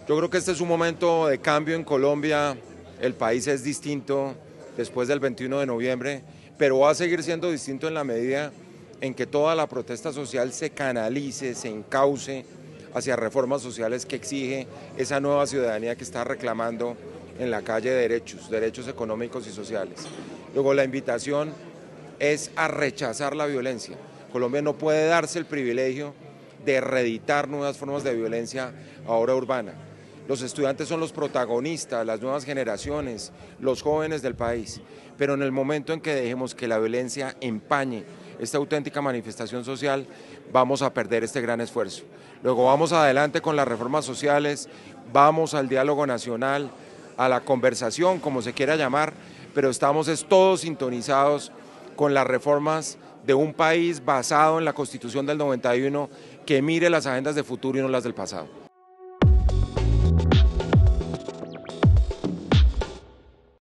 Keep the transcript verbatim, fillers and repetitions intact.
Yo creo que este es un momento de cambio en Colombia, el país es distinto después del veintiuno de noviembre, pero va a seguir siendo distinto en la medida en que toda la protesta social se canalice, se encauce hacia reformas sociales que exige esa nueva ciudadanía que está reclamando en la calle derechos, derechos económicos y sociales. Luego la invitación es a rechazar la violencia. Colombia no puede darse el privilegio de reeditar nuevas formas de violencia ahora urbana. Los estudiantes son los protagonistas, las nuevas generaciones, los jóvenes del país, pero en el momento en que dejemos que la violencia empañe esta auténtica manifestación social, vamos a perder este gran esfuerzo. Luego vamos adelante con las reformas sociales, vamos al diálogo nacional, a la conversación, como se quiera llamar, pero estamos es todos sintonizados con las reformas de un país basado en la Constitución del noventa y uno que mire las agendas de futuro y no las del pasado.